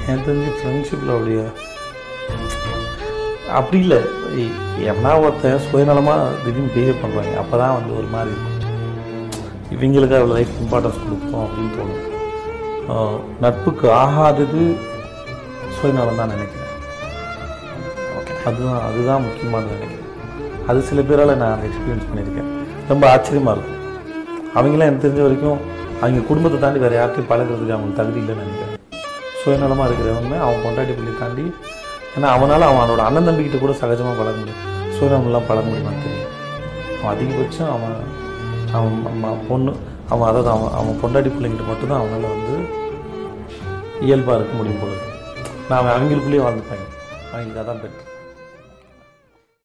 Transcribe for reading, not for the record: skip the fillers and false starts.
எனக்கு தெரிஞ்சு ஃப்ரெண்ட்ஷிப்பில் அப்படியா அப்படி இல்லை. எவனா ஒருத்தன் சுயநலமாக திடீர்னு பிஹேவ் பண்ணுறாங்க, அப்போ தான் வந்து ஒரு மாதிரி இருக்கும். இவங்களுக்கு அவ்வளோ லைஃப் இம்பார்ட்டன்ஸ் கொடுப்போம் அப்படின்னு தோணும். நட்புக்கு ஆகாதது சுயநலம் தான் நினைக்கிறேன். ஓகே, அதுதான் முக்கியமானது நினைக்கிறேன். அது சில பேரால் நான் எக்ஸ்பீரியன்ஸ் பண்ணியிருக்கேன். ரொம்ப ஆச்சரியமாக இருக்கும். அவங்களாம் எனக்கு தெரிஞ்ச வரைக்கும் அவங்க குடும்பத்தை தாண்டி வேறு யார்ட்டையும் பழகிறதுக்கு அவங்களுக்கு தகுதி இல்லைன்னு நினைக்கிறேன். சுயநலமாக இருக்கிறவங்க அவன் கொண்டாடி பிள்ளை தாண்டி, ஏன்னா அவனால் அவனோட அண்ணன் தம்பிக்கிட்ட கூட சகஜமாக பழக முடியும். சுயநலம்லாம் பழக முடியுமான்னு தெரியும். அவன் அதிகபட்சம் அவன் பொண்ணு அதாவது அவன் பொண்டாட்டி பிள்ளைங்கிட்ட மட்டும்தான் அவனால் வந்து இயல்பாக இருக்க முடியும் போல. நான் அவங்களுக்குள்ளேயே வாழ்ந்துப்பேன். அவங்களுக்கு அதான் பெட்டர்.